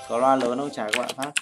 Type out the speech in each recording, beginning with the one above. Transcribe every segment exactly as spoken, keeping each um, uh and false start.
Có loa lớn không trả các bạn phát.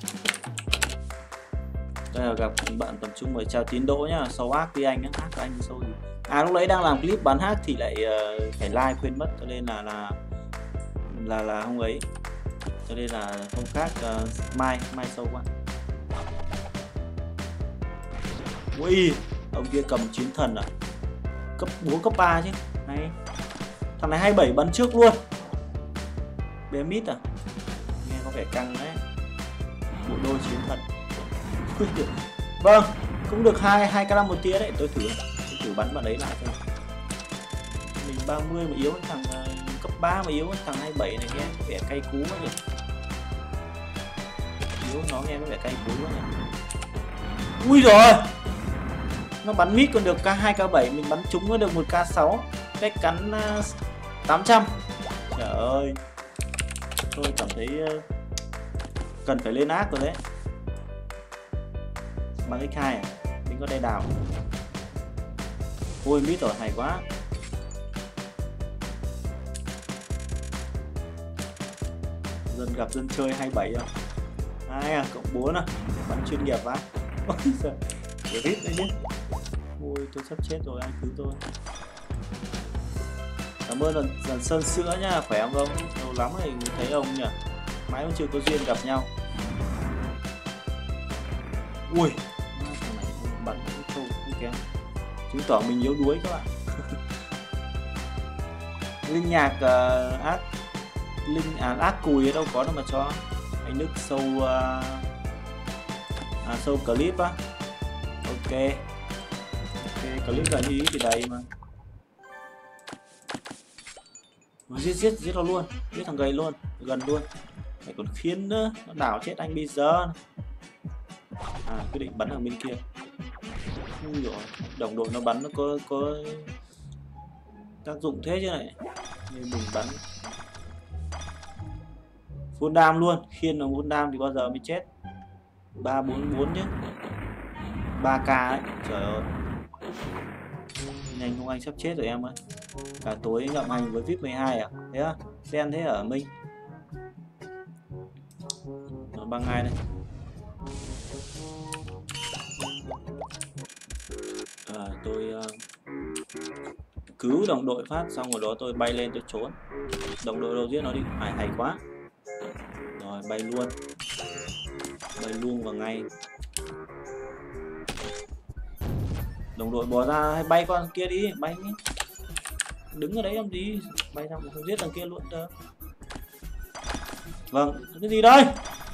Đây là gặp bạn tập trung mời chào tiến độ nhá. Sâu ác đi anh á, ác anh sâu gì. À lúc đấy đang làm clip bán hát thì lại uh, phải like quên mất, cho nên là là là là không ấy, cho nên là không khác. Uh, mai mai sâu quá. Ui, ông kia cầm chiến thần à, cấp bốn cấp ba chứ. Hay. Thằng này hai mươi bảy bắn trước luôn. Bé mít à, nghe có vẻ căng đấy. Bộ đôi chiến thần. Vâng, cũng được hai hai k năm một tia đấy. Tôi thử tôi thử bắn bạn đấy lại thôi. Mình ba mươi mà yếu, thằng uh, cấp ba mà yếu, thằng hai mươi bảy này nghe có vẻ cay cú quá nhỉ. Yếu nó nghe có vẻ cay cú quá nhỉ. Ui rồi, nó bắn mít còn được k hai k bảy, mình bắn trúng nó được một k sáu, cách cắn uh, tám trăm. Trời ơi, tôi cảm thấy uh, cần phải lên ác rồi đấy. Bằng ích hai à? Mình có đây đào. Ôi mít rồi, hay quá. Dân gặp dân chơi hai mươi bảy à? hai à, cộng bốn à? Bắn chuyên nghiệp quá. Ôi giời, rít đấy chứ. Ôi tôi sắp chết rồi, anh cứu tôi. Cảm ơn dần, dần sơn sữa nha, khỏe không ông? Lâu lắm rồi thấy ông nhỉ? Mãi cũng chưa có duyên gặp nhau. Ui, thằng này bắn cái câu không kém, chứng tỏ mình yếu đuối các bạn. Linh nhạc uh, ác linh à, ác cùi ở đâu có đâu mà cho anh Đức sâu uh, à, sâu clip á. Ok, ok clip là ý thì đầy mà. Giết giết giết nó luôn, giết thằng gầy luôn, gần luôn. Phải còn khiến nữa, nó đảo chết anh bây giờ. À, quyết định bắn ở bên kia. Ui dồi, đồng đội nó bắn nó có có tác dụng thế chứ này, nên mình bắn full đam luôn. Khiên nó full đam thì bao giờ mới chết. Ba bốn bốn chứ, ba k đấy. Trời ơi, nhanh không anh sắp chết rồi em ơi. Cả tối ngậm hành với vip mười hai à? Thế á, đen thế ở Minh. Nó băng ai đây. À, tôi uh, cứu đồng đội phát xong rồi đó tôi bay lên tôi trốn. Đồng đội đâu giết nó đi, hay hay quá. Rồi bay luôn, bay luôn vào ngay. Đồng đội bỏ ra hay bay con kia đi, bay đi. Đứng ở đấy làm gì, bay ra mà không giết thằng kia luôn đâu. Vâng, cái gì đây?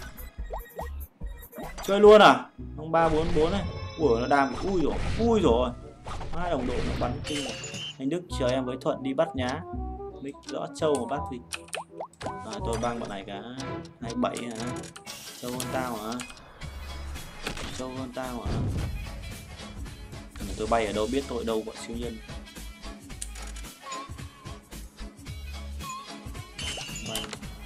Chơi luôn à? Không ba bốn bốn này. Ủa nó đam, ui rồi, ui rồi. Hai đồng đội nó bắn kinh rồi. Anh Đức chờ em với Thuận đi bắt nhá. Mix rõ trâu mà bắt gì. À, tôi băng bọn này cả hai mươi bảy hả? Trâu hơn tao hả? Trâu hơn tao hả? Tôi bay ở đâu biết tôi đâu gọi siêu nhân. Bay.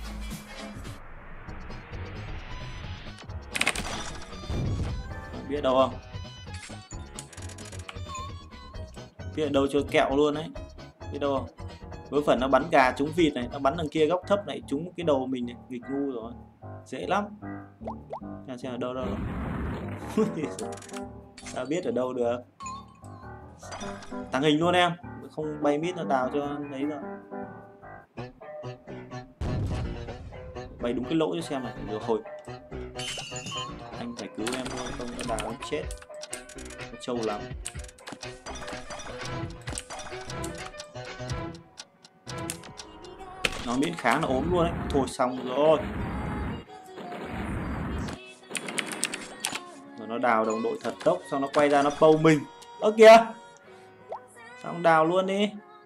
Biết đâu không? Biết ở đâu chơi kẹo luôn đấy. Biết đâu không? Với phần nó bắn gà trúng vịt này, nó bắn đằng kia góc thấp này trúng cái đầu mình này, nghịch ngu rồi. Dễ lắm. Xem xem ở đâu đâu. Sao biết ở đâu được. Tàng hình luôn em, không bay mít nó đào cho đấy rồi. Bay đúng cái lỗ cho xem này, được hồi. Anh phải cứu em thôi, không nó đào nó chết. Nó trâu lắm. Nó miễn kháng nó ốm luôn đấy. Thôi xong rồi. Rồi nó đào đồng đội thật tốc, xong nó quay ra nó pâu mình. Ơ kìa. Xong đào luôn đi.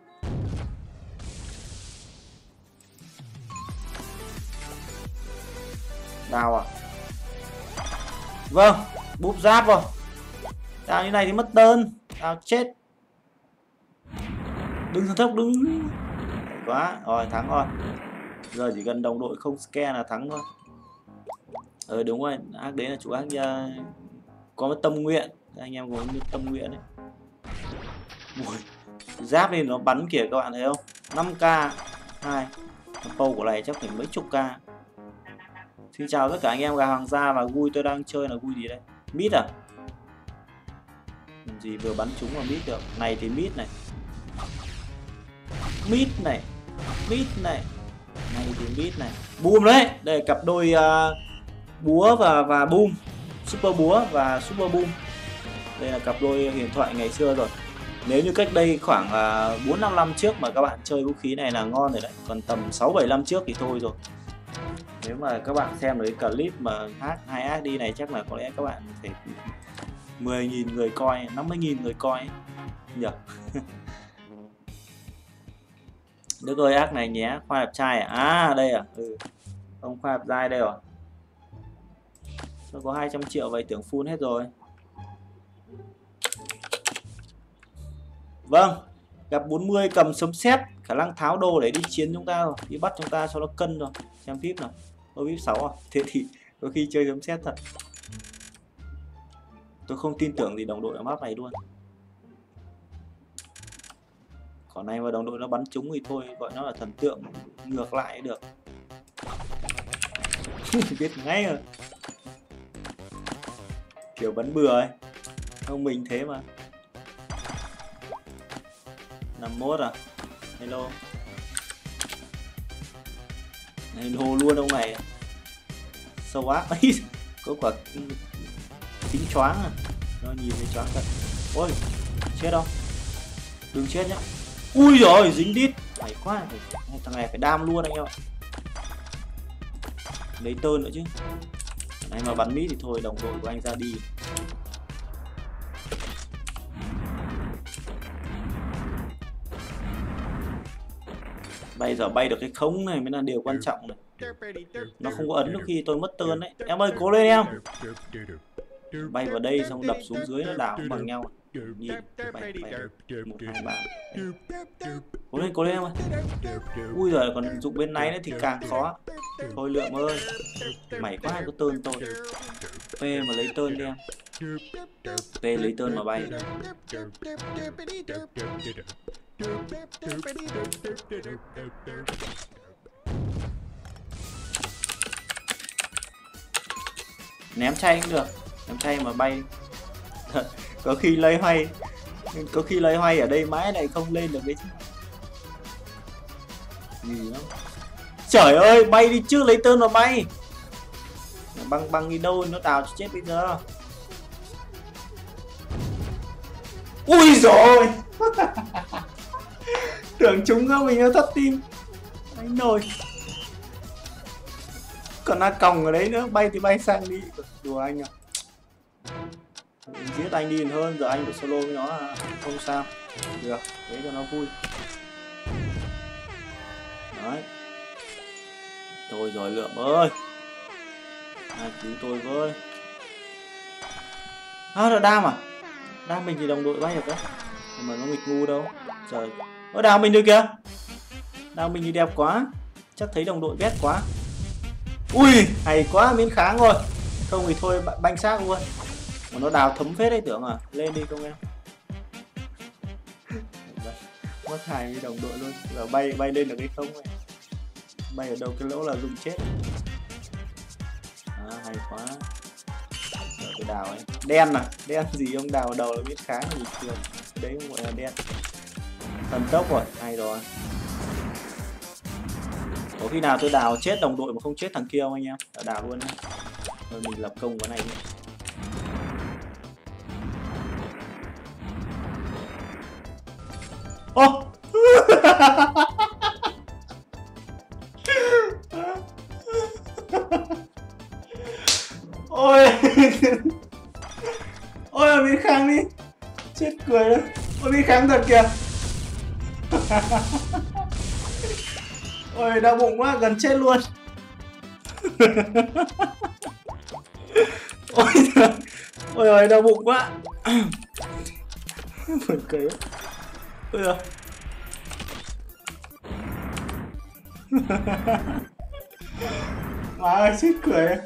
Đào à? Vâng, búp giáp rồi. Đào như này thì mất đơn. Đào chết. Đứng thằng thốc đứng. Quá, rồi thắng rồi. Giờ chỉ cần đồng đội không scare là thắng thôi. Ờ đúng rồi, ác đấy là chủ ác nha. Có một tâm nguyện, anh em có một tâm nguyện đấy. Ui, giáp lên nó bắn kìa các bạn thấy không? năm k hai. Pâu của này chắc phải mấy chục k. Xin chào tất cả anh em gà hoàng gia và vui, tôi đang chơi là vui gì đây? Mid à? Làm gì vừa bắn trúng vào mid được. Này thì mid này. Mid này. Mid này. Này thì mid này. Boom đấy. Đây là cặp đôi uh, búa và và boom. Super búa và super boom. Đây là cặp đôi huyền thoại ngày xưa rồi. Nếu như cách đây khoảng uh, bốn năm năm trước mà các bạn chơi vũ khí này là ngon rồi đấy. Còn tầm sáu bảy năm trước thì thôi rồi. Nếu mà các bạn xem được cái clip mà hack hai ác đi này chắc là có lẽ các bạn phải mười nghìn người coi, năm mươi nghìn người coi nhỉ. Đức ơi ác này nhé, khoa đẹp trai à? À đây à? Ừ. Ông khoa đẹp trai đây rồi. Tôi có hai trăm triệu vậy tưởng full hết rồi. Vâng, gặp bốn mươi cầm sấm sét, khả năng tháo đồ để đi chiến chúng ta rồi, đi bắt chúng ta cho nó cân rồi. Xem vip nào. Ô vip sáu à? Thế thì có khi chơi sấm sét thật. Tôi không tin tưởng gì đồng đội ở map này luôn. Còn này mà đồng đội nó bắn trúng thì thôi, gọi nó là thần tượng ngược lại được. Biết ngay rồi. Kiểu bắn bừa ấy. Không mình thế mà. năm mốt à? Hello. Hello luôn ông này. Sâu ác. Có quả tính choáng à? Nó nhìn thấy choáng thật. Ôi, chết đâu. Đừng chết nhá. Ui rồi dính đít. Phải quá. Thằng này phải đam luôn anh em ạ. Lấy tơn nữa chứ. Này mà bắn mít thì thôi, đồng đội của anh ra đi. Bây giờ bay được cái khống này mới là điều quan trọng này. Nó không có ấn lúc khi tôi mất tơn đấy. Em ơi cố lên em. Bay vào đây xong đập xuống dưới nó đảo bằng nhau. Nhìn bay bay một hai ba. Cố lên cố lên em ơi. Ui giời còn dụng bên này nữa thì càng khó. Thôi Lượng ơi. Mày quá có tơn tôi. P mà lấy tơn đi em. P lấy tơn mà bay. Ném chay cũng được, ném chay mà bay. Có khi lấy hoay, có khi lấy hoay ở đây mãi lại không lên được đấy chứ. Gì lắm. Trời ơi bay đi trước lấy tơn mà bay. Băng băng đi đâu nó đào chết bây giờ. Ui rồi. Tưởng chúng ra mình nó thất tim. Anh nồi. Còn A còng ở đấy nữa, bay thì bay sang đi. Đùa anh à. Giết anh đi hơn, giờ anh phải solo với nó là không sao. Được, đấy cho nó vui. Đấy. Thôi rồi Lượng ơi. Ai cứu tôi với. À là đam à? Đam mình thì đồng đội bay được đấy. Mà nó nghịch ngu đâu. Trời. Ơ đào mình được kìa. Đào mình thì đẹp quá. Chắc thấy đồng đội ghét quá. Ui hay quá miễn kháng rồi. Không thì thôi banh xác luôn. Mà nó đào thấm phết đấy tưởng à. Lên đi công em. Mất hài với đồng đội luôn. Giờ bay bay lên được cái không này. Bay ở đâu cái lỗ là dùng chết. À, hay quá. Giờ cái đào ấy. Đen à. Đen gì ông đào đầu là miễn kháng gì thường. Đấy không gọi là đen. Thần tốc rồi. Hay rồi. Có khi nào tôi đào chết đồng đội mà không chết thằng kia không anh em? Đào, đào luôn nhé. Rồi mình lập công cái này đi. Ô! Ôi! Ôi bị kháng đi. Chết cười đấy. Ôi bị kháng thật kìa. Ôi đau bụng quá, gần chết luôn. Ôi trời. Ôi ơi đau bụng quá. Buồn cười quá. Ôi giời. Má ơi chết cười.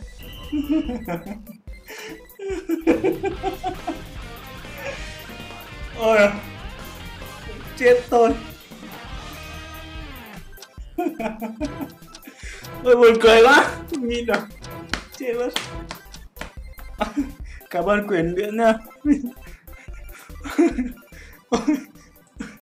Ôi chết tôi. Ôi buồn cười quá, không nhìn được. Chết mất. Cảm ơn quyền Nguyễn nha.